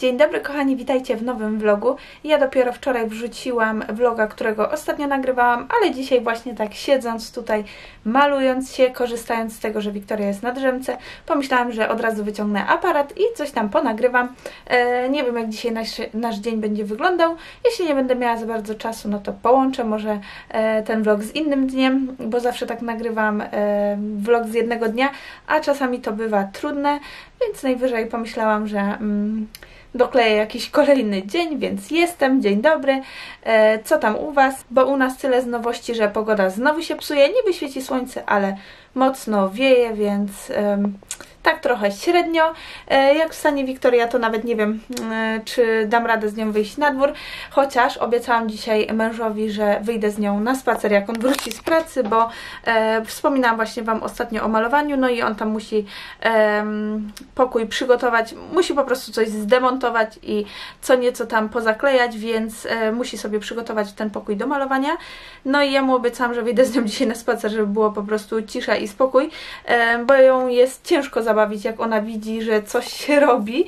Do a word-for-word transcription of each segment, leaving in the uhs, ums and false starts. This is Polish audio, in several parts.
Dzień dobry kochani, witajcie w nowym vlogu. Ja dopiero wczoraj wrzuciłam vloga, którego ostatnio nagrywałam, ale dzisiaj właśnie tak siedząc tutaj, malując się, korzystając z tego, że Wiktoria jest na drzemce, pomyślałam, że od razu wyciągnę aparat i coś tam ponagrywam. E, nie wiem jak dzisiaj nasz, nasz dzień będzie wyglądał. Jeśli nie będę miała za bardzo czasu, no to połączę może e, ten vlog z innym dniem, bo zawsze tak nagrywam e, vlog z jednego dnia, a czasami to bywa trudne, więc najwyżej pomyślałam, że mm, dokleję jakiś kolejny dzień, więc jestem, dzień dobry. E, co tam u Was? Bo u nas tyle z nowości, że pogoda znowu się psuje, niby świeci słońce, ale mocno wieje, więc e, tak trochę średnio. E, jak wstanie Wiktoria, to nawet nie wiem, e, czy dam radę z nią wyjść na dwór, chociaż obiecałam dzisiaj mężowi, że wyjdę z nią na spacer, jak on wróci z pracy, bo e, wspominałam właśnie Wam ostatnio o malowaniu, no i on tam musi e, pokój przygotować, musi po prostu coś zdemontować i co nieco tam pozaklejać, więc e, musi sobie przygotować ten pokój do malowania. No i ja mu obiecałam, że wyjdę z nią dzisiaj na spacer, żeby było po prostu cisza i spokój, e, bo ją jest ciężko zabawić, jak ona widzi, że coś się robi.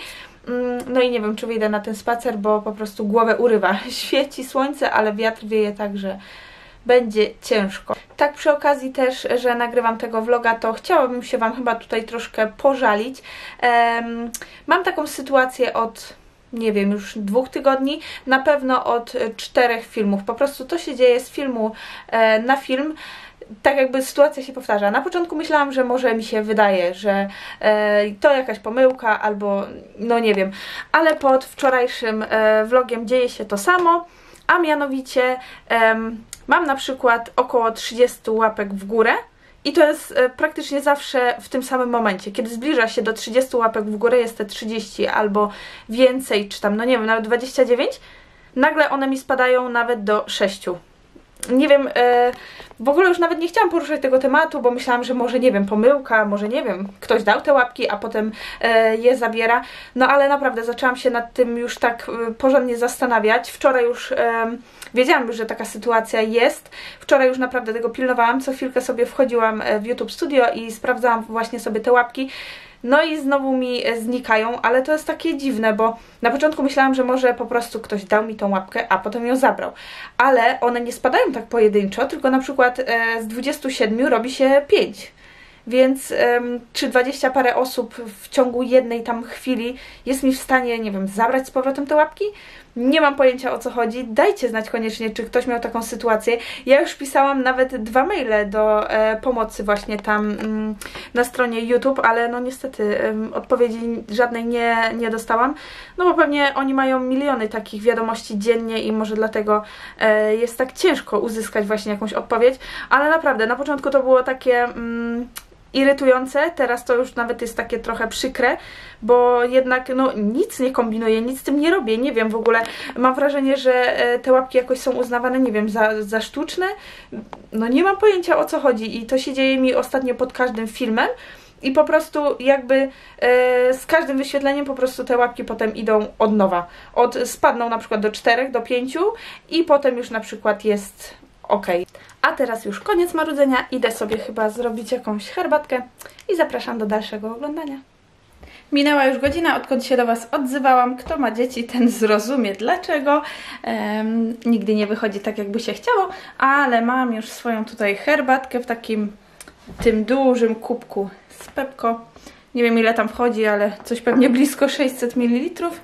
No i nie wiem, czy wyjdę na ten spacer, bo po prostu głowę urywa. Świeci słońce, ale wiatr wieje tak, że będzie ciężko. Tak przy okazji też, że nagrywam tego vloga, to chciałabym się Wam chyba tutaj troszkę pożalić. Um, mam taką sytuację od, nie wiem, już dwóch tygodni, na pewno od czterech filmów. Po prostu to się dzieje z filmu e, na film. Tak jakby sytuacja się powtarza. Na początku myślałam, że może mi się wydaje, że e, to jakaś pomyłka albo no nie wiem, ale pod wczorajszym e, vlogiem dzieje się to samo, a mianowicie e, mam na przykład około trzydzieści łapek w górę i to jest e, praktycznie zawsze w tym samym momencie. Kiedy zbliża się do trzydziestu łapek w górę, jest te trzydzieści albo więcej, czy tam no nie wiem, nawet dwadzieścia dziewięć, nagle one mi spadają nawet do sześciu. Nie wiem, e, w ogóle już nawet nie chciałam poruszać tego tematu, bo myślałam, że może, nie wiem, pomyłka, może, nie wiem, ktoś dał te łapki, a potem e, je zabiera. No ale naprawdę zaczęłam się nad tym już tak e, porządnie zastanawiać. Wczoraj już e, wiedziałam, że taka sytuacja jest. Wczoraj już naprawdę tego pilnowałam. Co chwilkę sobie wchodziłam w YouTube Studio i sprawdzałam właśnie sobie te łapki. No i znowu mi znikają, ale to jest takie dziwne, bo na początku myślałam, że może po prostu ktoś dał mi tą łapkę, a potem ją zabrał. Ale one nie spadają tak pojedynczo, tylko na przykład e, z dwudziestu siedmiu robi się pięć. Więc um, czy dwadzieścia parę osób w ciągu jednej tam chwili jest mi w stanie, nie wiem, zabrać z powrotem te łapki? Nie mam pojęcia o co chodzi. Dajcie znać koniecznie, czy ktoś miał taką sytuację. Ja już pisałam nawet dwa maile do e, pomocy właśnie tam mm, na stronie YouTube, ale no niestety um, odpowiedzi żadnej nie, nie dostałam. No bo pewnie oni mają miliony takich wiadomości dziennie i może dlatego e, jest tak ciężko uzyskać właśnie jakąś odpowiedź. Ale naprawdę, na początku to było takie... Mm, irytujące, teraz to już nawet jest takie trochę przykre, bo jednak no nic nie kombinuję, nic z tym nie robię, nie wiem w ogóle, mam wrażenie, że te łapki jakoś są uznawane, nie wiem, za, za sztuczne, no nie mam pojęcia o co chodzi i to się dzieje mi ostatnio pod każdym filmem i po prostu jakby e, z każdym wyświetleniem po prostu te łapki potem idą od nowa, od, spadną na przykład do czterech, do pięciu i potem już na przykład jest ok. A teraz już koniec marudzenia, idę sobie chyba zrobić jakąś herbatkę i zapraszam do dalszego oglądania. Minęła już godzina, odkąd się do Was odzywałam. Kto ma dzieci, ten zrozumie dlaczego. Ehm, nigdy nie wychodzi tak, jakby się chciało, ale mam już swoją tutaj herbatkę w takim tym dużym kubku z Pepco. Nie wiem ile tam wchodzi, ale coś pewnie blisko sześćset mililitrów.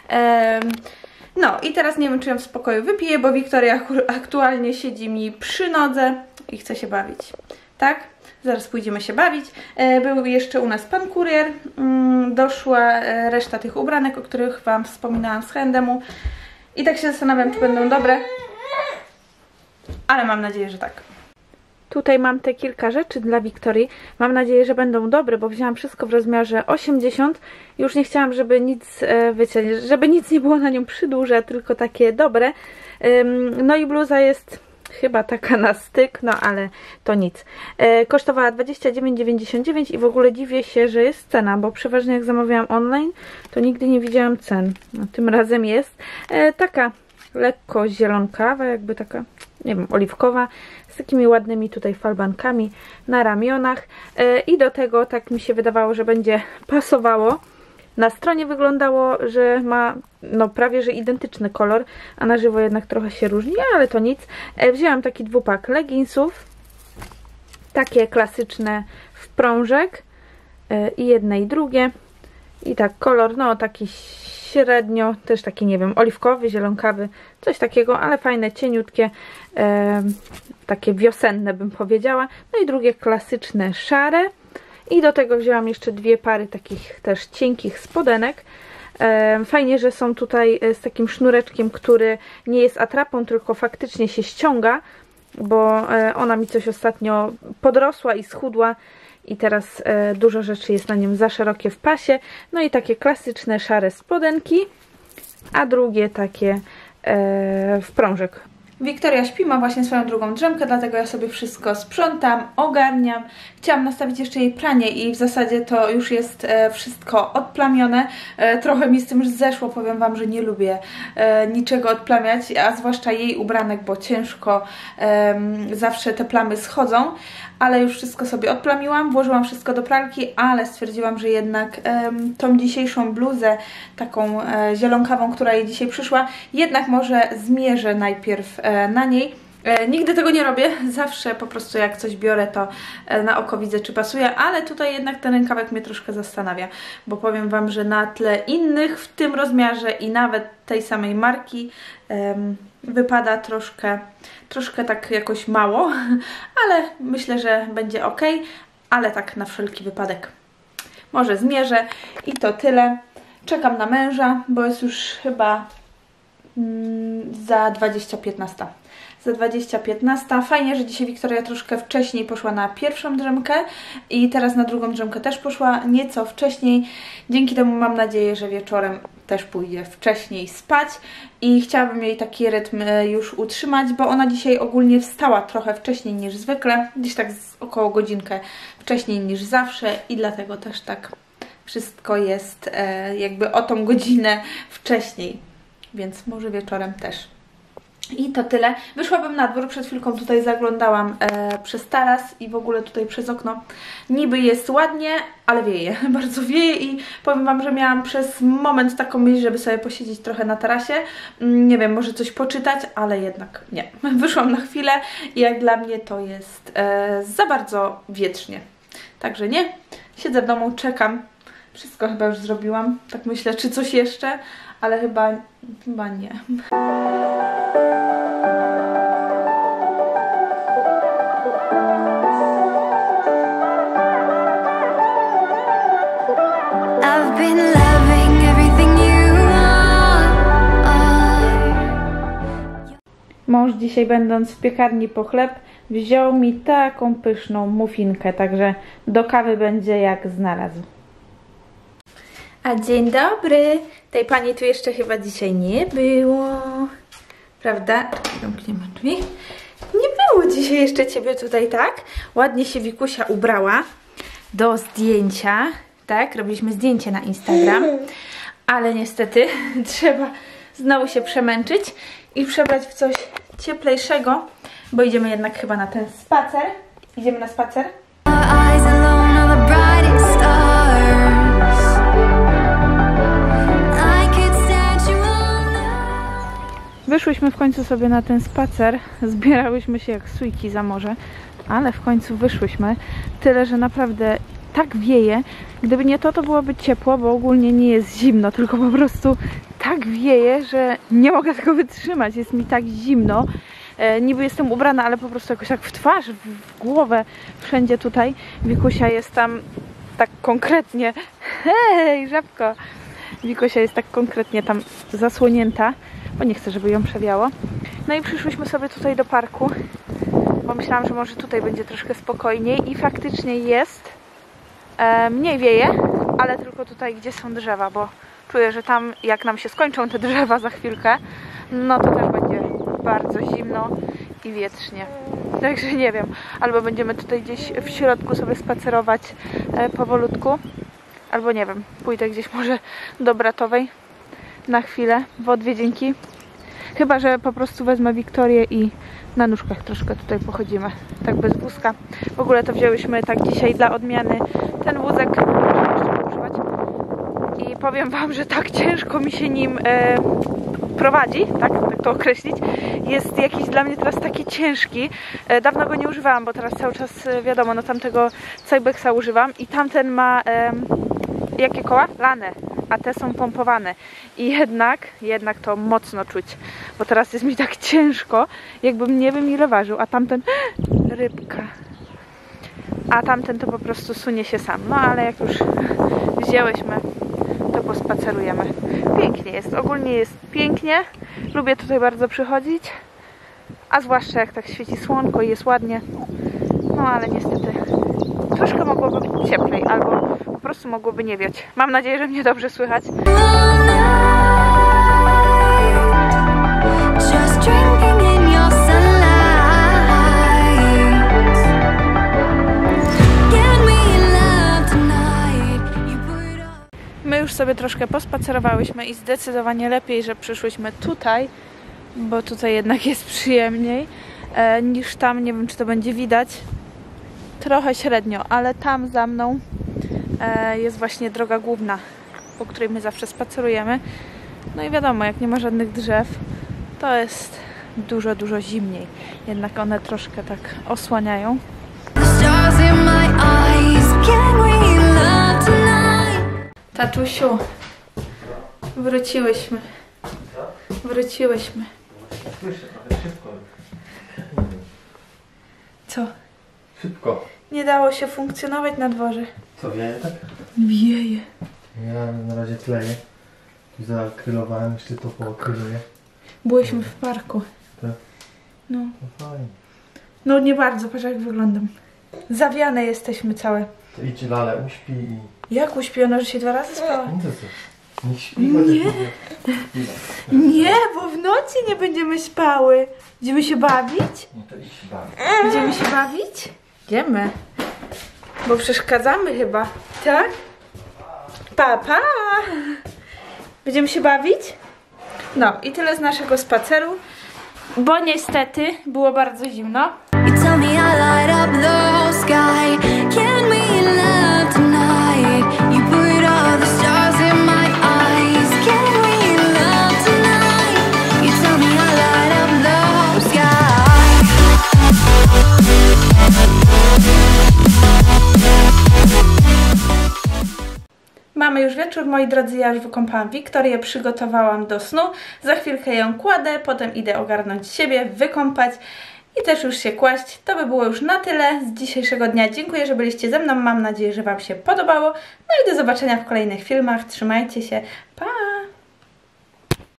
Ehm, No i teraz nie wiem, czy ją w spokoju wypiję, bo Wiktoria aktualnie siedzi mi przy nodze i chce się bawić. Tak? Zaraz pójdziemy się bawić. Był jeszcze u nas pan kurier. Doszła reszta tych ubranek, o których Wam wspominałam z H&M-u. I tak się zastanawiam, czy będą dobre. Ale mam nadzieję, że tak. Tutaj mam te kilka rzeczy dla Wiktorii. Mam nadzieję, że będą dobre, bo wzięłam wszystko w rozmiarze osiemdziesiąt. Już nie chciałam, żeby nic, wiecie, żeby nic nie było na nią przydłuże, tylko takie dobre. No i bluza jest chyba taka na styk, no ale to nic. Kosztowała dwadzieścia dziewięć dziewięćdziesiąt dziewięć i w ogóle dziwię się, że jest cena, bo przeważnie jak zamawiałam online, to nigdy nie widziałam cen. No, tym razem jest taka lekko zielonkawa, jakby taka, nie wiem, oliwkowa, z takimi ładnymi tutaj falbankami na ramionach i do tego tak mi się wydawało, że będzie pasowało na stronie wyglądało, że ma no prawie że identyczny kolor, a na żywo jednak trochę się różni, ale to nic. Wzięłam taki dwupak leginsów, takie klasyczne w prążek, i jedne i drugie. I tak kolor, no taki średnio, też taki, nie wiem, oliwkowy, zielonkawy, coś takiego, ale fajne, cieniutkie, e, takie wiosenne bym powiedziała. No i drugie klasyczne, szare. I do tego wzięłam jeszcze dwie pary takich też cienkich spodenek. E, fajnie, że są tutaj z takim sznureczkiem, który nie jest atrapą, tylko faktycznie się ściąga, bo e, ona mi coś ostatnio podrosła i schudła. I teraz e, dużo rzeczy jest na nim za szerokie w pasie. No i takie klasyczne szare spodenki, a drugie takie e, w prążek. Wiktoria śpi, ma właśnie swoją drugą drzemkę, dlatego ja sobie wszystko sprzątam, ogarniam. Chciałam nastawić jeszcze jej pranie i w zasadzie to już jest e, wszystko odplamione. E, trochę mi z tym już zeszło, powiem Wam, że nie lubię e, niczego odplamiać, a zwłaszcza jej ubranek, bo ciężko e, zawsze te plamy schodzą. Ale już wszystko sobie odplamiłam, włożyłam wszystko do pralki, ale stwierdziłam, że jednak e, tą dzisiejszą bluzę, taką e, zielonkawą, która jej dzisiaj przyszła, jednak może zmierzę najpierw e, na niej. E, nigdy tego nie robię, zawsze po prostu jak coś biorę, to e, na oko widzę, czy pasuje, ale tutaj jednak ten rękawek mnie troszkę zastanawia, bo powiem Wam, że na tle innych w tym rozmiarze i nawet tej samej marki e, wypada troszkę, troszkę tak jakoś mało, ale myślę, że będzie ok, ale tak na wszelki wypadek może zmierzę i to tyle. Czekam na męża, bo jest już chyba mm, za dwadzieścia piętnaście. Za dwadzieścia piętnaście. Fajnie, że dzisiaj Wiktoria troszkę wcześniej poszła na pierwszą drzemkę i teraz na drugą drzemkę też poszła nieco wcześniej. Dzięki temu mam nadzieję, że wieczorem też pójdzie wcześniej spać i chciałabym jej taki rytm już utrzymać, bo ona dzisiaj ogólnie wstała trochę wcześniej niż zwykle, gdzieś tak z około godzinkę wcześniej niż zawsze i dlatego też tak wszystko jest e, jakby o tą godzinę wcześniej, więc może wieczorem też. I to tyle. Wyszłabym na dwór, przed chwilką tutaj zaglądałam e, przez taras i w ogóle tutaj przez okno. Niby jest ładnie, ale wieje. Bardzo wieje i powiem Wam, że miałam przez moment taką myśl, żeby sobie posiedzieć trochę na tarasie. Nie wiem, może coś poczytać, ale jednak nie. Wyszłam na chwilę i jak dla mnie to jest e, za bardzo wietrznie. Także nie. Siedzę w domu, czekam. Wszystko chyba już zrobiłam. Tak myślę, czy coś jeszcze, ale chyba, chyba nie. Mąż dzisiaj, będąc w piekarni po chleb, wziął mi taką pyszną muffinkę, także do kawy będzie jak znalazł. A dzień dobry! Tej pani tu jeszcze chyba dzisiaj nie było. Prawda? Zamkniemy drzwi. Nie było dzisiaj jeszcze Ciebie tutaj, tak? Ładnie się Wikusia ubrała do zdjęcia. Tak? Robiliśmy zdjęcie na Instagram. Ale niestety trzeba znowu się przemęczyć i przebrać w coś cieplejszego, bo idziemy jednak chyba na ten spacer. Idziemy na spacer. Wyszłyśmy w końcu sobie na ten spacer. Zbierałyśmy się jak sójki za morze, ale w końcu wyszłyśmy. Tyle, że naprawdę tak wieje. Gdyby nie to, to byłoby ciepło, bo ogólnie nie jest zimno, tylko po prostu tak wieje, że nie mogę tego wytrzymać. Jest mi tak zimno. E, niby jestem ubrana, ale po prostu jakoś tak w twarz, w, w głowę, wszędzie tutaj. Wikusia jest tam tak konkretnie. Hej, żabko! Wikusia jest tak konkretnie tam zasłonięta, bo nie chcę, żeby ją przewiało. No i przyszłyśmy sobie tutaj do parku, bo myślałam, że może tutaj będzie troszkę spokojniej i faktycznie jest. E, mniej wieje, ale tylko tutaj, gdzie są drzewa, bo czuję, że tam jak nam się skończą te drzewa za chwilkę, no to też będzie bardzo zimno i wietrznie. Także nie wiem, albo będziemy tutaj gdzieś w środku sobie spacerować e, powolutku, albo nie wiem, pójdę gdzieś może do Bratowej na chwilę w odwiedzinki. Chyba że po prostu wezmę Wiktorię i na nóżkach troszkę tutaj pochodzimy, tak bez wózka. W ogóle to wzięłyśmy tak dzisiaj dla odmiany ten wózek, i powiem wam, że tak ciężko mi się nim e, prowadzi, tak, tak to określić. Jest jakiś dla mnie teraz taki ciężki. E, dawno go nie używałam, bo teraz cały czas, e, wiadomo, no tamtego Cybexa używam i tamten ma e, jakie koła? Lane, a te są pompowane. I jednak, jednak to mocno czuć, bo teraz jest mi tak ciężko, jakbym nie wiem ile ważył, a tamten rybka. A tamten to po prostu sunie się sam. No ale jak już wzięłyśmy, to pospacerujemy. Pięknie jest, ogólnie jest pięknie. Lubię tutaj bardzo przychodzić. A zwłaszcza jak tak świeci słonko i jest ładnie. No ale niestety troszkę mogłoby być cieplej, albo po prostu mogłoby nie wiać. Mam nadzieję, że mnie dobrze słychać. My już sobie troszkę pospacerowałyśmy i zdecydowanie lepiej, że przyszłyśmy tutaj, bo tutaj jednak jest przyjemniej e, niż tam. Nie wiem, czy to będzie widać. Trochę średnio, ale tam za mną e, jest właśnie droga główna, po której my zawsze spacerujemy. No i wiadomo, jak nie ma żadnych drzew, to jest dużo, dużo zimniej. Jednak one troszkę tak osłaniają. Tatusiu, wróciłyśmy. Wróciłyśmy. Co? Szybko. Nie dało się funkcjonować na dworze. Co, wieje tak? Wieje. Ja na razie tleję. Tu zakrylowałem, jeszcze to pookryluję. Byłyśmy w parku. Tak? No. No fajnie. No nie bardzo, patrz jak wyglądam. Zawiane jesteśmy całe. To idź Lale, uśpi i... Jak uśpiono, że się dwa razy spała? No to co? Niech śpi, Nie. Nie. Nie, bo w nocy nie będziemy spały. Będziemy się bawić? No to idź bawić. Będziemy się bawić? Idziemy. Bo przeszkadzamy chyba. Tak? Pa, pa! Będziemy się bawić? No i tyle z naszego spaceru. Bo niestety było bardzo zimno. Mamy już wieczór, moi drodzy, ja już wykąpałam Wiktorię, przygotowałam do snu. Za chwilkę ją kładę, potem idę ogarnąć siebie, wykąpać i też już się kłaść. To by było już na tyle z dzisiejszego dnia. Dziękuję, że byliście ze mną, mam nadzieję, że wam się podobało. No i do zobaczenia w kolejnych filmach. Trzymajcie się, pa!